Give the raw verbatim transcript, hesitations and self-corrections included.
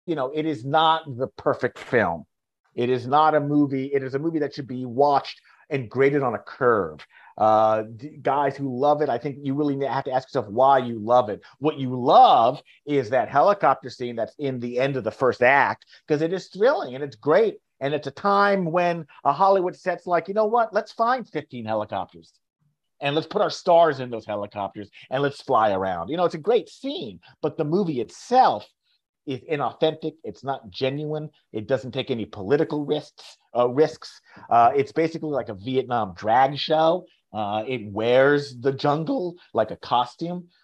you know, it is not the perfect film. It is not a movie. It is a movie that should be watched and graded on a curve. Uh, guys who love it, I think you really have to ask yourself why you love it. What you love is that helicopter scene that's in the end of the first act, because it is thrilling and it's great. And it's a time when a Hollywood set's like, you know what? Let's find fifteen helicopters and let's put our stars in those helicopters and let's fly around. You know, it's a great scene, but the movie itself is inauthentic. It's not genuine. It doesn't take any political risks. Uh, risks. Uh, it's basically like a Vietnam drag show. Uh, it wears the jungle like a costume.